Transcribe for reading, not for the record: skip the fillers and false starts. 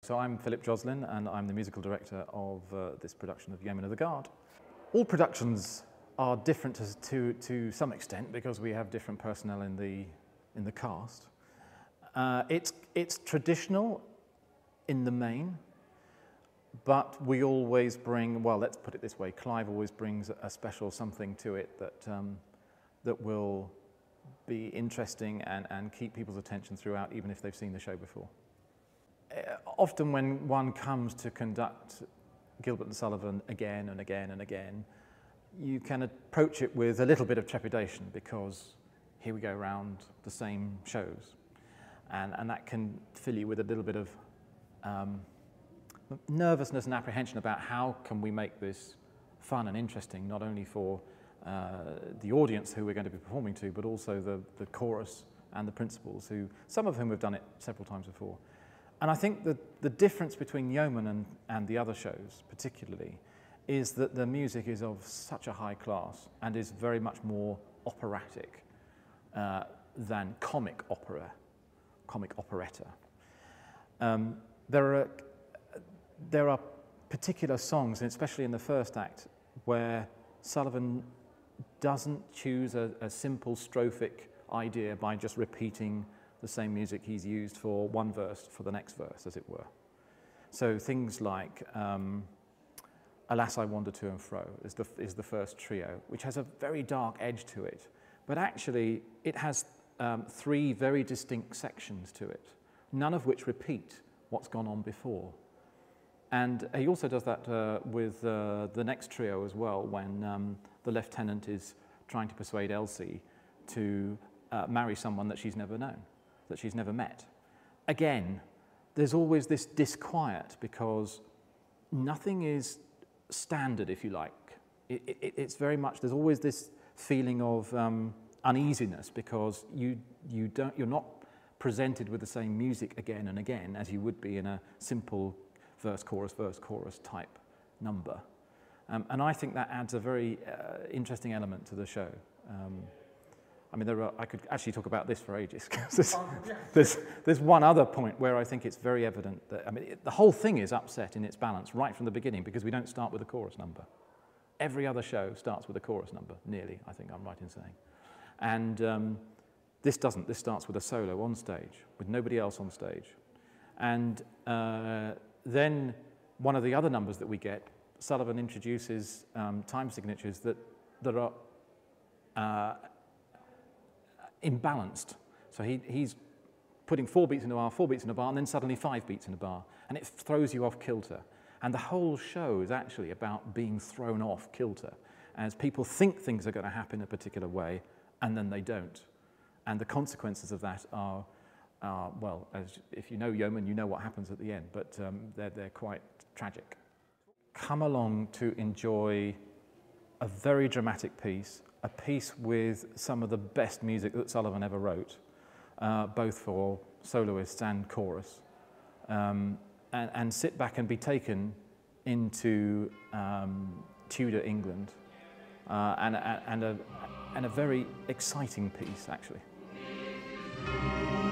So I'm Philip Joslin, and I'm the musical director of this production of Yeomen of the Guard. All productions are different to some extent because we have different personnel in the cast. It's traditional in the main, but we always bring, well, let's put it this way, Clive always brings a special something to it that will be interesting and keep people's attention throughout, even if they've seen the show before. Often when one comes to conduct Gilbert and Sullivan again and again and again, you can approach it with a little bit of trepidation because here we go round the same shows. And that can fill you with a little bit of nervousness and apprehension about how can we make this fun and interesting, not only for the audience who we're going to be performing to, but also the chorus and the principals, some of whom have done it several times before. And I think that the difference between Yeomen and the other shows, particularly, is that the music is of such a high class and is very much more operatic than comic operetta. There are particular songs, and especially in the first act, where Sullivan doesn't choose a simple strophic idea by just repeating the same music he's used for one verse for the next verse, as it were. So things like Alas, I Wander To and Fro is the first trio, which has a very dark edge to it, but actually it has three very distinct sections to it, none of which repeat what's gone on before. And he also does that with the next trio as well, when the lieutenant is trying to persuade Elsie to marry someone that she's never known, that she's never met. Again, there's always this disquiet because nothing is standard, if you like. It's very much, there's always this feeling of uneasiness because you're not presented with the same music again and again as you would be in a simple verse, chorus type number. And I think that adds a very interesting element to the show. I mean, I could actually talk about this for ages. There's one other point where I think it's very evident that, I mean, the whole thing is upset in its balance right from the beginning because we don't start with a chorus number. Every other show starts with a chorus number, nearly, I think I'm right in saying. And this doesn't. This starts with a solo on stage, with nobody else on stage. And then one of the other numbers that we get, Sullivan introduces time signatures that are imbalanced. So he's putting 4 beats in a bar, 4 beats in a bar, and then suddenly 5 beats in a bar, and it throws you off kilter. And the whole show is actually about being thrown off kilter, as people think things are going to happen a particular way, and then they don't. And the consequences of that are well, as if you know Yeomen, you know what happens at the end, but they're quite tragic. Come along to enjoy a very dramatic piece, a piece with some of the best music that Sullivan ever wrote, both for soloists and chorus, and sit back and be taken into Tudor England, and a very exciting piece, actually.